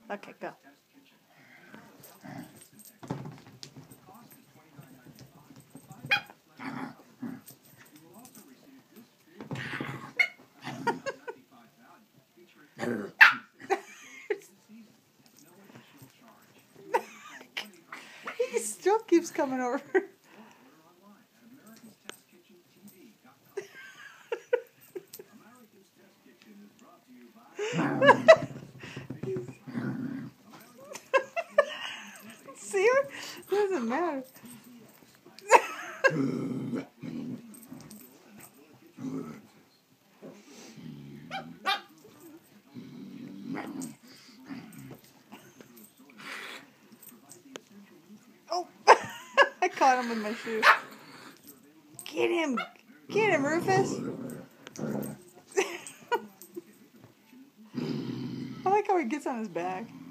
Okay, go. He still keeps coming over. See her? It doesn't matter. Oh, I caught him with my shoe. Get him! Get him, Rufus! I like how he gets on his back.